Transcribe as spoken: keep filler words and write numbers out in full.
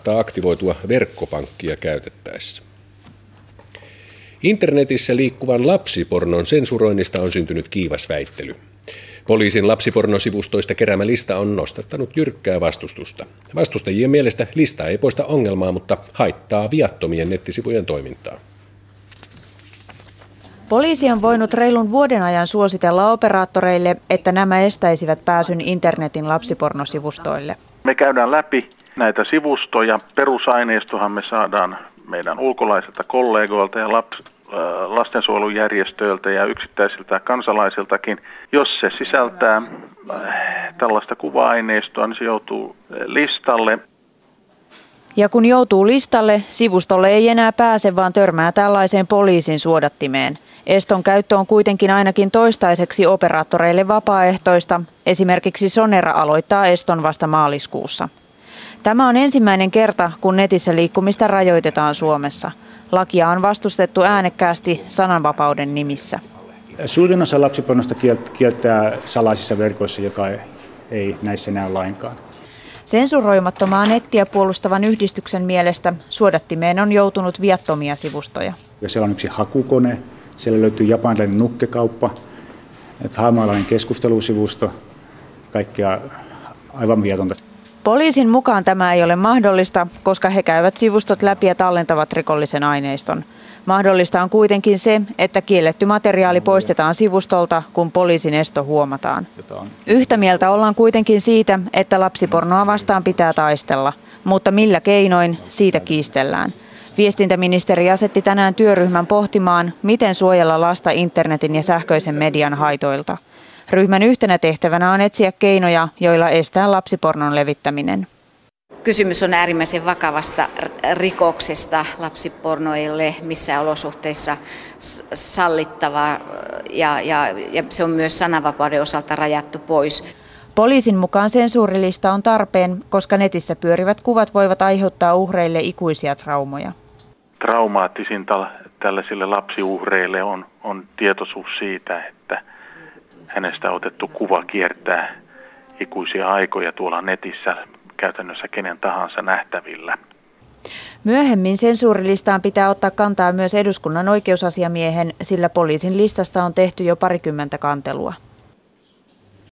aktivoitua verkkopankkia käytettäessä. Internetissä liikkuvan lapsipornon sensuroinnista on syntynyt kiivas väittely. Poliisin lapsipornosivustoista keräämä lista on nostattanut jyrkkää vastustusta. Vastustajien mielestä lista ei poista ongelmaa, mutta haittaa viattomien nettisivujen toimintaa. Poliisi on voinut reilun vuoden ajan suositella operaattoreille, että nämä estäisivät pääsyn internetin lapsipornosivustoille. Me käydään läpi näitä sivustoja. Perusaineistohan me saadaan meidän ulkolaisilta kollegoilta ja laps, äh, lastensuojelujärjestöiltä ja yksittäisiltä kansalaisiltakin. Jos se sisältää äh, tällaista kuva-aineistoa, niin se joutuu listalle. Ja kun joutuu listalle, sivustolle ei enää pääse, vaan törmää tällaiseen poliisin suodattimeen. Eston käyttö on kuitenkin ainakin toistaiseksi operaattoreille vapaaehtoista. Esimerkiksi Sonera aloittaa eston vasta maaliskuussa. Tämä on ensimmäinen kerta, kun netissä liikkumista rajoitetaan Suomessa. Lakia on vastustettu äänekkäästi sananvapauden nimissä. Suurin osa lapsipornosta kieltää salaisissa verkoissa, joka ei näissä näy lainkaan. Sensuroimattomaa nettiä puolustavan yhdistyksen mielestä suodattimeen on joutunut viattomia sivustoja. Ja siellä on yksi hakukone, siellä löytyy japanilainen nukkekauppa, haamaalainen keskustelusivusto, kaikkea aivan vietonta. Poliisin mukaan tämä ei ole mahdollista, koska he käyvät sivustot läpi ja tallentavat rikollisen aineiston. Mahdollista on kuitenkin se, että kielletty materiaali poistetaan sivustolta, kun poliisin esto huomataan. Yhtä mieltä ollaan kuitenkin siitä, että lapsipornoa vastaan pitää taistella, mutta millä keinoin, siitä kiistellään. Viestintäministeri asetti tänään työryhmän pohtimaan, miten suojella lasta internetin ja sähköisen median haitoilta. Ryhmän yhtenä tehtävänä on etsiä keinoja, joilla estää lapsipornon levittäminen. Kysymys on äärimmäisen vakavasta rikoksesta. Lapsiporno ei ole missään olosuhteissa sallittavaa ja, ja, ja se on myös sananvapauden osalta rajattu pois. Poliisin mukaan sensuurilista on tarpeen, koska netissä pyörivät kuvat voivat aiheuttaa uhreille ikuisia traumoja. Traumaattisinta tällaisille lapsiuhreille on, on tietoisuus siitä, että hänestä otettu kuva kiertää ikuisia aikoja tuolla netissä käytännössä kenen tahansa nähtävillä. Myöhemmin sensuurilistaan pitää ottaa kantaa myös eduskunnan oikeusasiamiehen, sillä poliisin listasta on tehty jo parikymmentä kantelua.